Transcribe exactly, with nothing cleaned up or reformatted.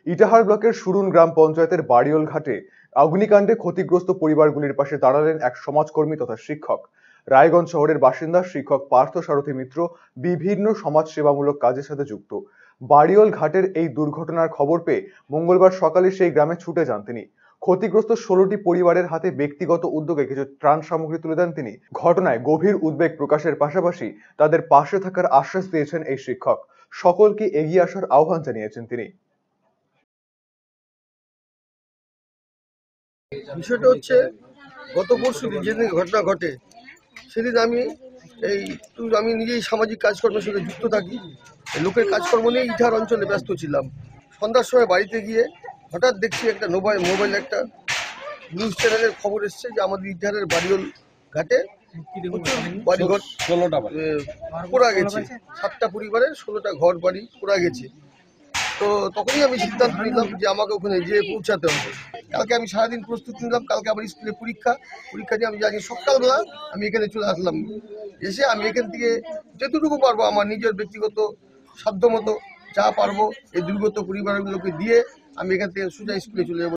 ইটাহার ব্লকের সুরুন গ্রাম পঞ্চায়েতের বাড়িওল ঘাটে অগ্নিকাণ্ডে ক্ষতিগ্রস্ত পরিবারগুলির পাশে দাঁড়ালেন এক সমাজকর্মী তথা শিক্ষক। রায়গঞ্জ শহরের বাসিন্দা শিক্ষক পার্থ সারথী মিত্র বিভিন্ন সমাজ সেবামূলক কাজের সাথে যুক্ত। বাড়িওল ঘাটের এই দুর্ঘটনার খবর পেয়ে মঙ্গলবার সকালে সেই গ্রামে ছুটে যান তিনি। ক্ষতিগ্রস্ত ষোলোটি পরিবারের হাতে ব্যক্তিগত উদ্যোগে কিছু ত্রাণ সামগ্রী তুলে দেন তিনি। ঘটনায় গভীর উদ্বেগ প্রকাশের পাশাপাশি তাদের পাশে থাকার আশ্বাস দিয়েছেন এই শিক্ষক। সকলকে এগিয়ে আসার আহ্বান জানিয়েছেন তিনি। বিষয়টা হচ্ছে গত পরশু দিন যেদিন ঘটনা ঘটে সেদিন আমি এই আমি নিজেই সামাজিক কাজকর্মের সঙ্গে যুক্ত থাকি। লোকের কাজকর্ম নিয়ে ইটাহার অঞ্চলে ব্যস্ত ছিলাম। সন্ধ্যার সময় বাড়িতে গিয়ে হঠাৎ দেখছি একটা মোবাইল মোবাইল একটা নিউজ চ্যানেলের খবর এসছে যে আমাদের ইটাহারের বাড়িওল ঘাটে বাড়িঘর ষোলোটা পোড়া গেছে, সাতটা পরিবারের ষোলোটা ঘর বাড়ি পোড়া গেছে। তো তখনই আমি সিদ্ধান্ত নিলাম যে আমাকে ওখানে যেয়ে পৌঁছাতে হবে। কালকে আমি সারাদিন প্রস্তুতি নিলাম, কালকে আমার স্কুলে পরীক্ষা পরীক্ষা দিয়ে আমি আজকে সকালবেলা আমি এখানে চলে আসলাম। এসে আমি এখান থেকে যতটুকু পারবো আমার নিজের ব্যক্তিগত সাধ্য মতো যা পারবো এই দুর্গত পরিবারগুলোকে দিয়ে আমি এখান থেকে সোজা স্কুলে চলে যাবো।